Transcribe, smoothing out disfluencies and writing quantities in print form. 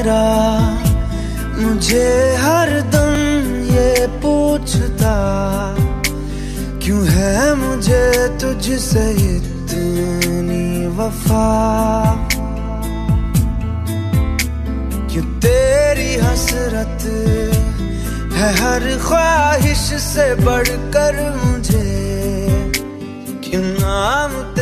मेरा मुझे हर दम ये पूछता, क्यों है मुझे तुझसे इतनी वफा। क्यों तेरी हसरत है हर ख्वाहिश से बढ़कर मुझे, क्यों नाम